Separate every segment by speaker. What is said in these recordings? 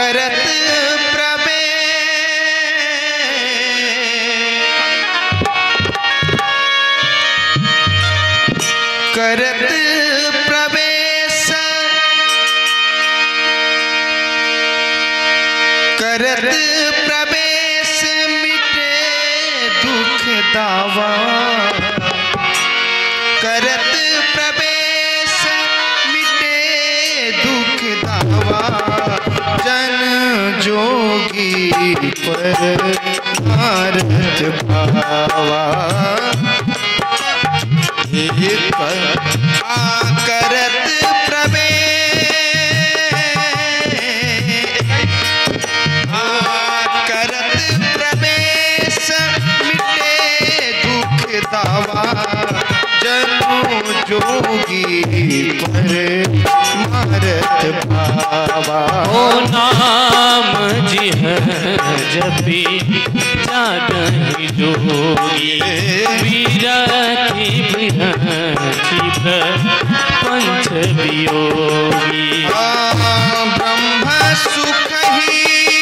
Speaker 1: करत प्रवेश मिटे दुख दावा करत प्रवेश मिटे दुख दावा जन जोगी पर भारत भावा करत प्रवेश मिटे दुख दावा जनु जोगी पर मारत भावा।
Speaker 2: ओ नाम जिह जपी जागहि जोगी विरति पंच वियोगी।
Speaker 1: ब्रह्म सुख ही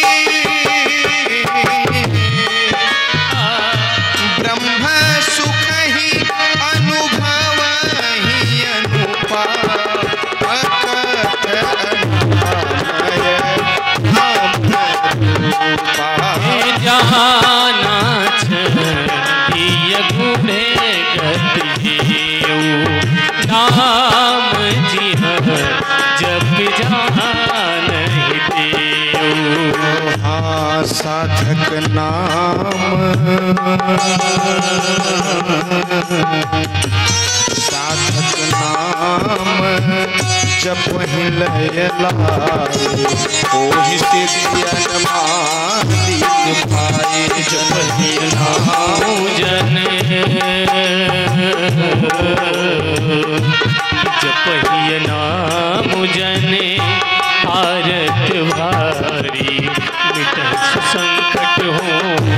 Speaker 1: अनुभव ही अनुपा
Speaker 2: जाना चाहिए गुणे गति नाम जी जब जान
Speaker 1: हाँ साधक नाम जप ही लय लाए ओहि सिद्धियन मालिक भाई जप ही नाम
Speaker 2: जन जप ही नाम जन आरत भारी मिटत संकट हो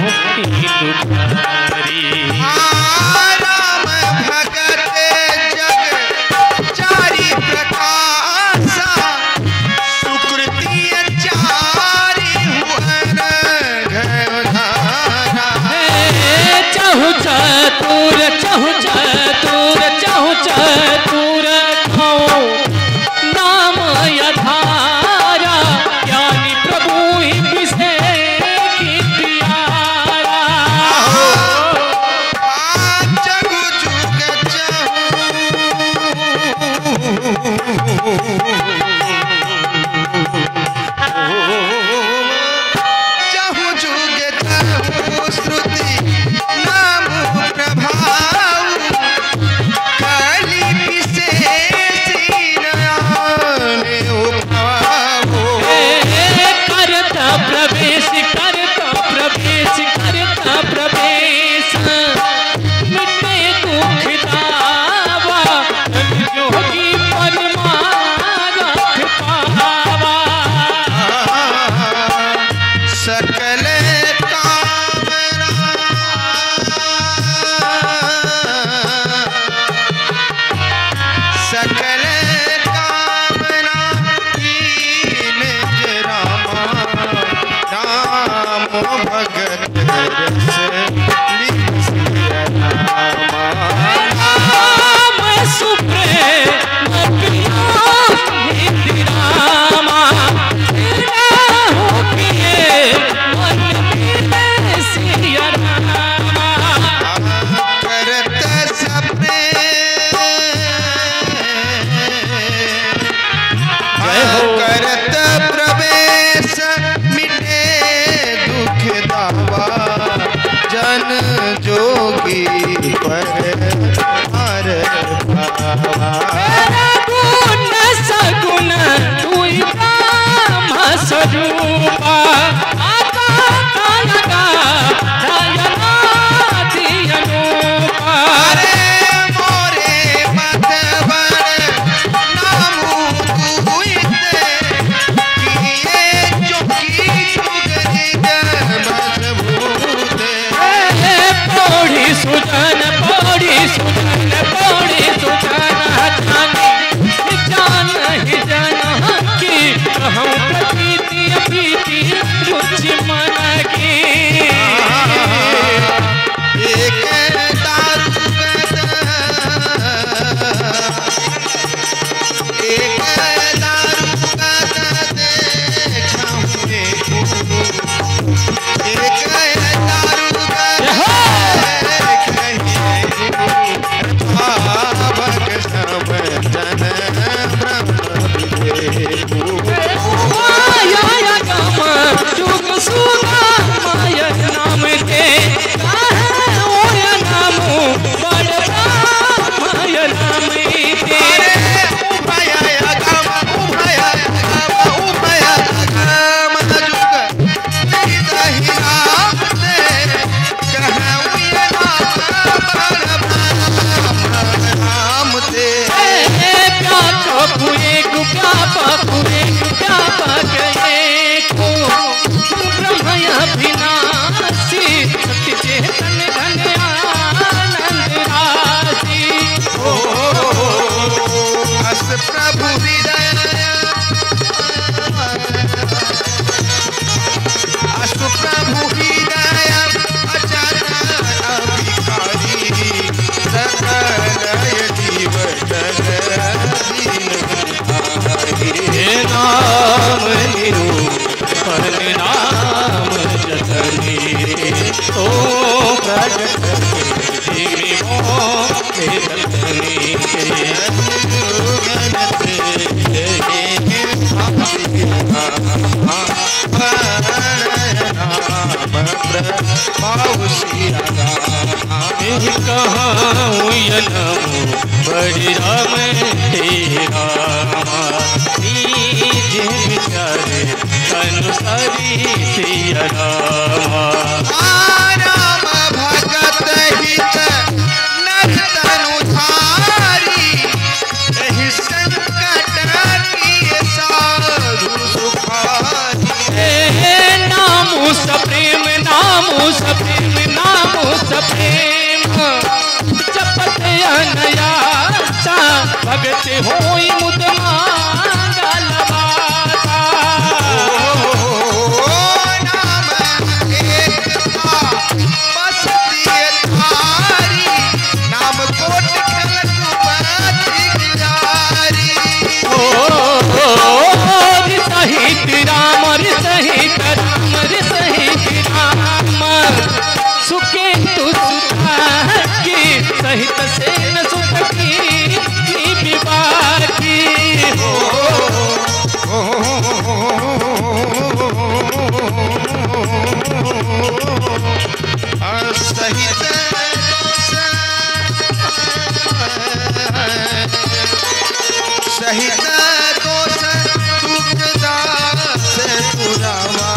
Speaker 2: दुखारी।
Speaker 1: राम भगत जग चारि प्रकाशा सुकृति चारि हुअन घधारा।
Speaker 2: चहु चतुर चहु चतुर चहु चतुर खाओ नाम यधारा ज्ञानी प्रभु ही विषे की प्यारा।
Speaker 1: जगु जुग चहु जुग चहु श्रुति नाम प्रभाव काली विशेषी नयन उपावो।
Speaker 2: करता प्रवेश करता प्रवेश करता प्रवेश मिटे दुख दावा जोगी परमारथ पावा।
Speaker 1: सकल कामना सकल कामना कीन रामा राम भगत रस लिखिय नामा।
Speaker 2: राम सुप्रेम प्रिया हिंदी रामा हो पिए मन मिले सिया रामा।
Speaker 1: करत सपने करत प्रवेश मिटे दुख दावा जन जोगी पर भारत भावा।
Speaker 2: गुण सगुण दुई ब्रह्म स्वरूपा आता लगा दयना दियनूपा।
Speaker 1: अरे मोरे मतवर नामू दुहिते किए जोगी जुगति मजबूते।
Speaker 2: पौड़ी सुजन पौड़ी सुजन पौड़ी सुजन जानी नमो बड़ी राम तेरा जे विचारे अनुसारी सिया रामा
Speaker 1: राम भगत हित नर तनु धारी एहि संकट की साधु सुखारी
Speaker 2: नामो सप्रेम नामो सप्रेम नामो सप्रेम जपत अनया सा भगत होई मुद मांगल बाता
Speaker 1: नाम एक था बस दिए धारी नाम कोट खलक बाती गिरारी
Speaker 2: सहित राम सहित राम सहित राम सुखे तु सुखी सहित सेन सुख की विवाह की
Speaker 1: सहित सहित दोष दुखदास पुरावा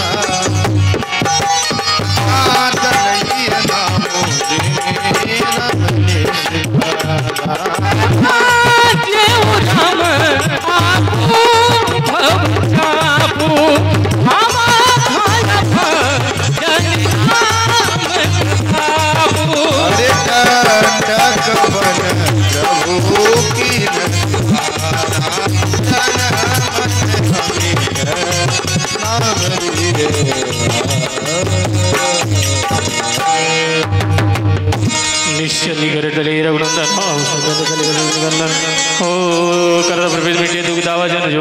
Speaker 1: आदरणीय नामो
Speaker 2: राम आपू भव चापू हवा जन राम खाबू
Speaker 1: अरे टक बन प्रभु की
Speaker 2: निश्चली कर डले रघुनंदन ओ कर प्रवेश बेटे दुख दावा जन